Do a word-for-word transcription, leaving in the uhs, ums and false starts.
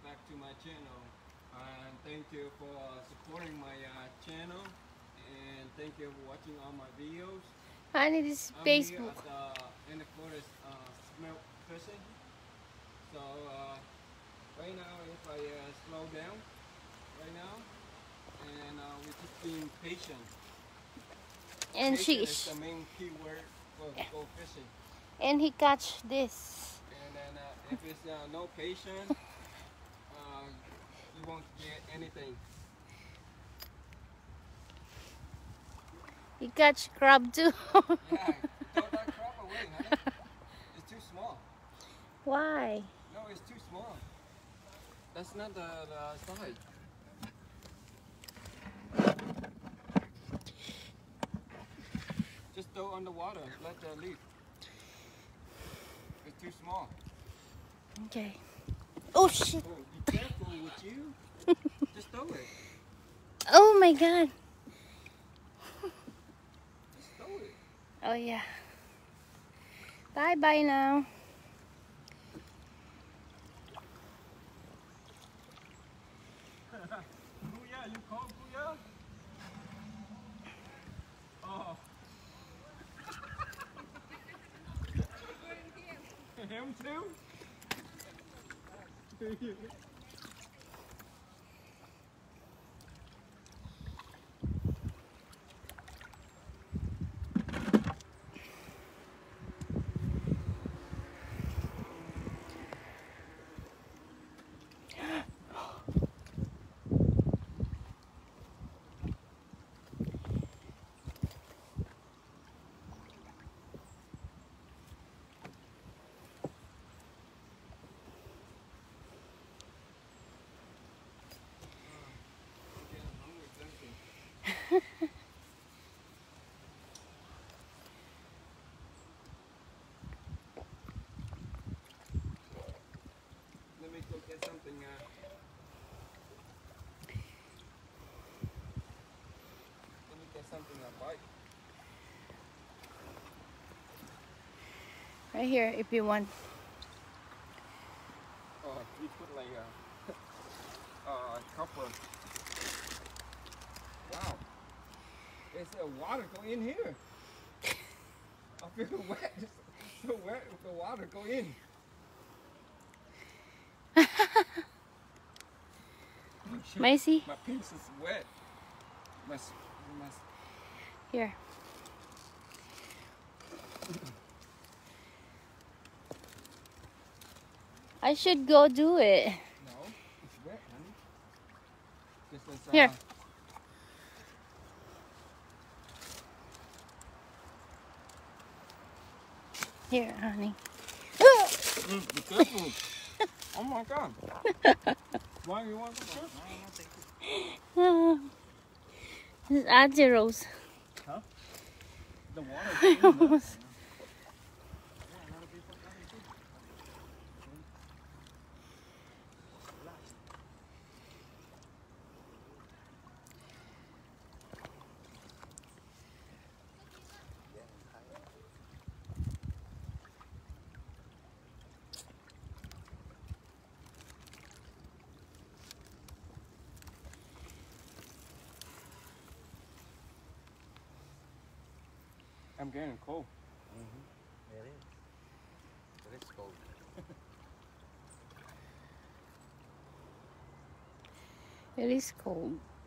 back to my channel, and thank you for supporting my uh, channel, and thank you for watching all my videos. Honey, this is I'm Facebook. here at the, in the forest uh, smelt fishing. So uh, right now, if I uh, slow down right now, and uh, we're just being patient. And Patient she is the main key word for go fishing. and he catch this. And then uh, if it's uh, no patience, uh, you won't get anything. He catch crab too. Yeah, throw that crab away, honey. It's too small. Why? No, it's too small. That's not the, the size. Just throw on the water, let that leave. It's too small. Okay. Oh shit. Oh, be careful with you. Just throw it. Oh my god. Just throw it. Oh yeah. Bye bye now. Booyah, you call Booyah? Oh. Him too? Let me go get something. Uh, let me get something to bite. Right here if you want. Oh, you put like a, uh, copper. Wow. There's uh, water go in here. I feel wet. It's so wet with the water. Go in. Oh, shit. Macy? My piece is wet. My, s- my s- Here. I should go do it. no, it's wet, honey. This is, uh, Here. Here, honey. Mm, be careful. Oh my god. Why you want to fish? Oh, this is Auntie Rose. Huh? The water. Rose. I'm getting cold. Mm-hmm. It is. It is cold. It is cold.